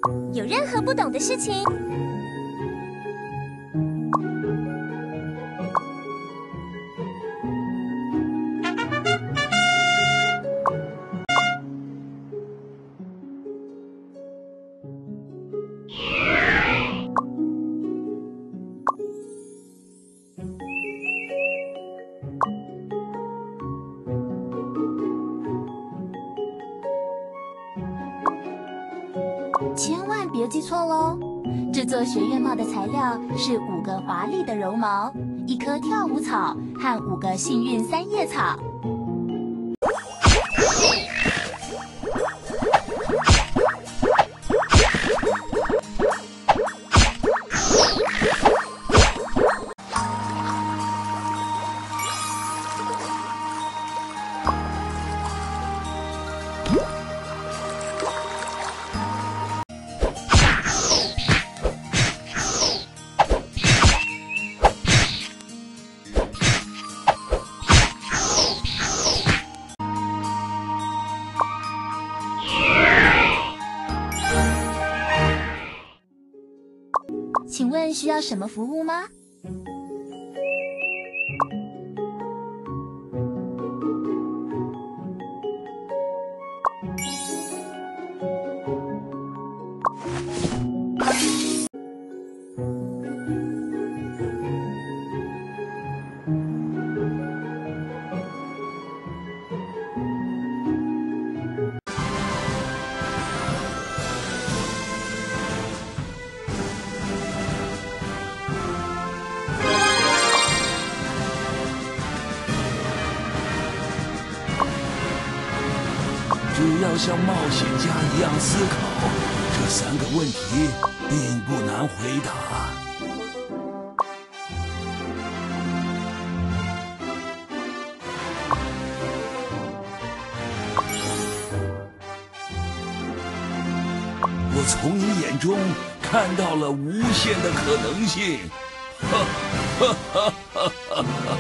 有任何不懂的事情， 千万别记错喽！制作学院帽的材料是5个华丽的绒毛、1棵跳舞草和5个幸运3叶草。请问需要什么服务吗？ 只要像冒险家一样思考，这3个问题并不难回答。我从你眼中看到了无限的可能性。哈哈哈哈哈哈！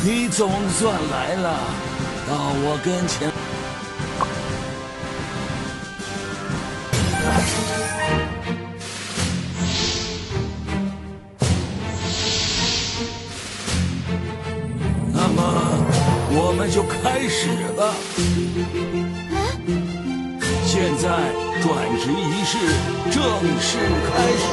你总算来了，到我跟前。那么，我们就开始吧。现在转职仪式正式开始。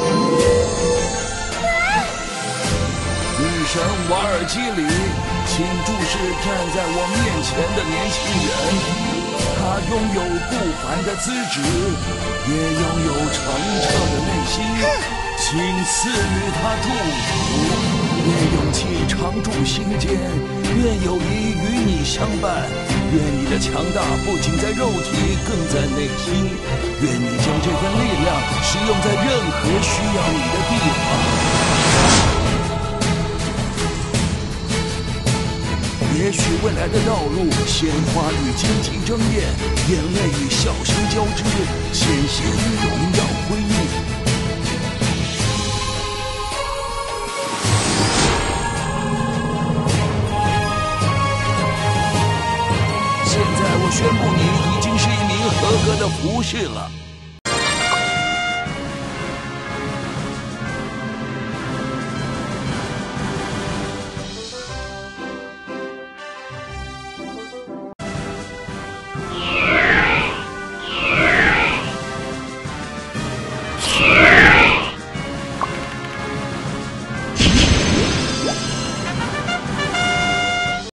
女神瓦尔基里，请注视站在我面前的年轻人。他拥有不凡的资质，也拥有澄澈的内心。请赐予他祝福。愿勇气常驻心间，愿友谊与你相伴，愿你的强大不仅在肉体，更在内心。愿你将这份力量使用在任何需要你的地方。也许未来的道路，鲜花与荆棘争艳，眼泪与笑声交织，鲜血与荣耀辉映。现在我宣布，你已经是一名合格的服侍了。